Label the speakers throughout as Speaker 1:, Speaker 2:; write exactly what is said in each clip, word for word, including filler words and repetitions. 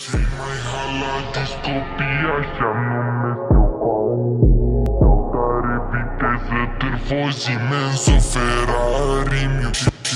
Speaker 1: Cei mai halatiți copii așa numesc eu bani. Dau tare viteză, târfozi imens, o Ferrari-mi.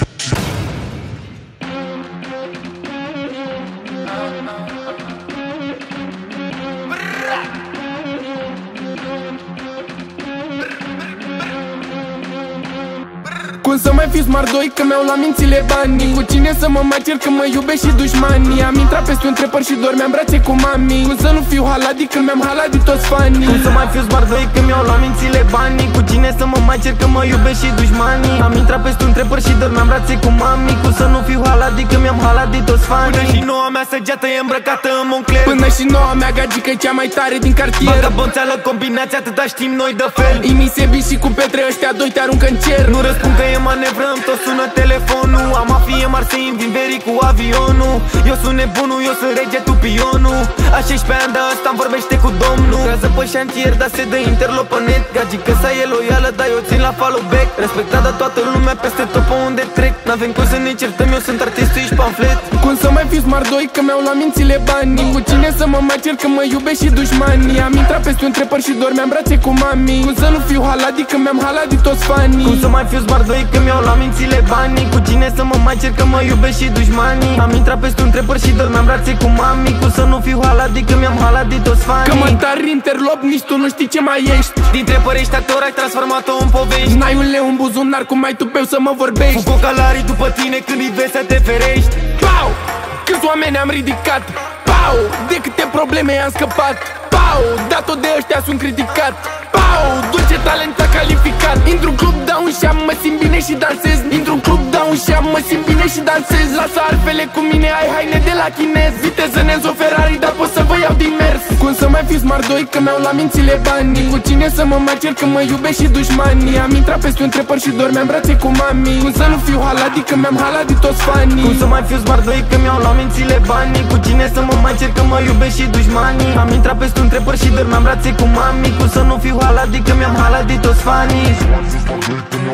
Speaker 2: Cum să mai fiu smart doi, că mi-au la mințile banii. Cu cine să mă mai cer că mă iubesc și dușmanii. Am intrat peste un trepăr și dormeam brațe cu mami. Cum să nu fiu haladi când mi-am haladit toți fanii.
Speaker 3: Cum să mai fiu smart doi, că mi-au la mințile banii. Cu cine să mă mai cer că mă iubesc și dușmanii. Am intrat peste un trepăr și dormeam brațe cu mami. Cum să nu fiu haladi când mi-am haladit toți fanii. Până și noua mea săgeată e îmbrăcată în Moncler.
Speaker 2: Până și noua mea gagică e cea mai tare din cartier.
Speaker 3: Vagabonțeală combinație, atâta știm noi de fel.
Speaker 2: Imise bici și cu Petre, ăștia doi te aruncă în cer.
Speaker 3: Nu răspund că e manevrăm, tot sună telefonul. Am mafie mari să invin verii cu avionul. Eu sunt nebunul, eu sunt rege, tu pionul. A șaisprezece ani, dar ăsta-mi vorbește cu domnul. Lucrează pe șantier, dar se dă interlo pe net. Gagică sa e loială, dar eu țin la follow back. Respectat de toată lumea peste tot pe unde trec. N-avem cum să ne certăm, eu sunt artist, tu ești pamflet.
Speaker 2: Cum să mai fiu smart doi, că mi-au la mințile banii. Cu cine să mă mai cer că mă iubesc și dușmanii. Am intrat peste un trepăr și dormeam brațe cu mami. Cum să nu fiu haladi că mi-am haladit toți fanii.
Speaker 3: Cum să mai fiu smart doi, că mi-au la mințile banii. Cu cine să mă mai cer că mă iubesc și dușmanii. Am intrat peste un trepăr și dormeam brațe cu mami. Cum să nu fiu haladi că mi-am haladit toți fanii.
Speaker 2: Că mă tari interlop, nici tu nu știi ce mai ești.
Speaker 3: Dintre părești actor, ai transformat-o în povești.
Speaker 2: N-ai un leu în buzunar, cum ai tupeu să mă vorbești.
Speaker 3: Fug cocalarii după tine când îi vezi să te ferești.
Speaker 2: Pau! Câți oameni am ridicat. Pau! De câte probleme i-am scăpat. Pau! Dat tot de ăștia sunt criticat. Pau! Dulce talent a calificat. Intru-n club, dau un șam, mă simt bine și dansez. Intru-n club, dau un șam, mă simt bine și dansez. Lasă arfele cu mine, ai haine de la chinez. Viteză Nenzo Ferrari, dar pot să vă iau din mers. Cum să mai fiu smart doi, că mi-au la mințile banii. Cu cine să mă mai cer că mă iubesc și dușmanii. Am intrat peste un trepăr și dormeam brațe cu mami. Cum să nu fiu haladi că mi-am haladit toți fanii.
Speaker 3: Cum să mai fiu smart doi, că mi-au la mințile banii. Cu cine să mă mai cer că mă iubesc și dușmanii. Am intrat peste un trepăr și dormeam brațe cu mami. Cum să nu fiu haladi că mi-am haladit toți fanii.